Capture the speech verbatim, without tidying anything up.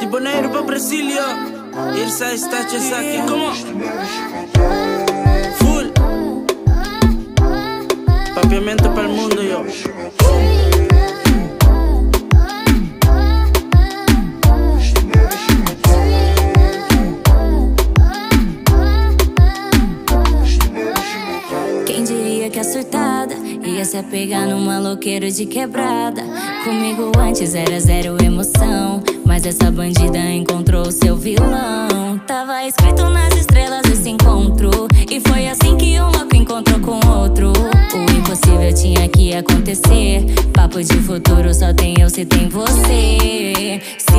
Bonaire para Brasília. Irsa está aqui, como? Full. Papiamento para o mundo, yo. Quem diria que a surtada ia se apegar num maloqueiro de quebrada? Comigo antes era zero emoção, mas essa bandida encontrou o seu vilão. Tava escrito nas estrelas esse encontro, e foi assim que um louco encontrou com outro. O impossível tinha que acontecer. Papo de futuro só tem eu se tem você.